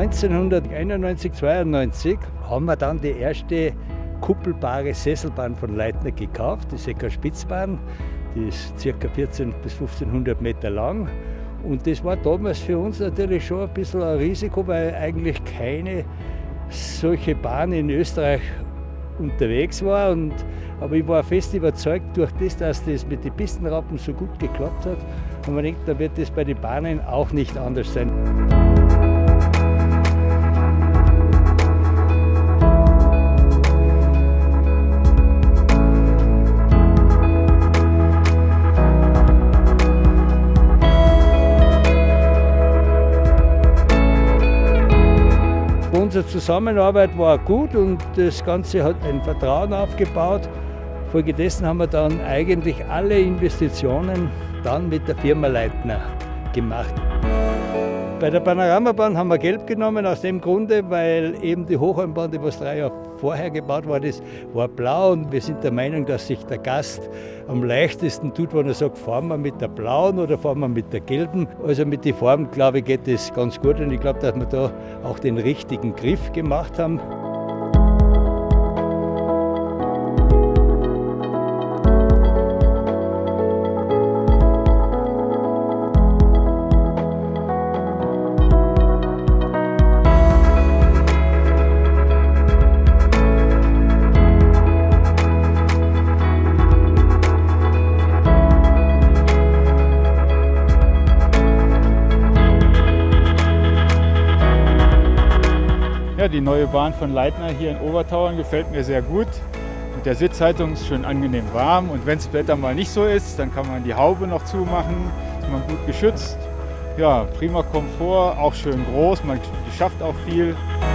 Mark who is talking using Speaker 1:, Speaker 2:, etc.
Speaker 1: 1991, 92 haben wir dann die erste kuppelbare Sesselbahn von Leitner gekauft. Das ist keine Spitzbahn, die ist ca. 1400 bis 1500 Meter lang. Und das war damals für uns natürlich schon ein bisschen ein Risiko, weil eigentlich keine solche Bahn in Österreich unterwegs war. Aber ich war fest überzeugt, durch das, dass das mit den Pistenrampen so gut geklappt hat, und man denkt, da wird das bei den Bahnen auch nicht anders sein. Unsere Zusammenarbeit war gut und das Ganze hat ein Vertrauen aufgebaut. Folgedessen haben wir dann eigentlich alle Investitionen dann mit der Firma Leitner gemacht. Bei der Panoramabahn haben wir gelb genommen, aus dem Grunde, weil eben die Hochheimbahn, die was 3 Jahre vorher gebaut worden ist, war blau, und wir sind der Meinung, dass sich der Gast am leichtesten tut, wenn er sagt, fahren wir mit der blauen oder fahren wir mit der gelben. Also mit den Farben, glaube ich, geht das ganz gut, und ich glaube, dass wir da auch den richtigen Griff gemacht haben.
Speaker 2: Ja, die neue Bahn von Leitner hier in Obertauern gefällt mir sehr gut. Mit der Sitzhaltung ist schön angenehm warm, und wenn das Wetter mal nicht so ist, dann kann man die Haube noch zumachen, ist man gut geschützt. Ja, prima Komfort, auch schön groß, man schafft auch viel.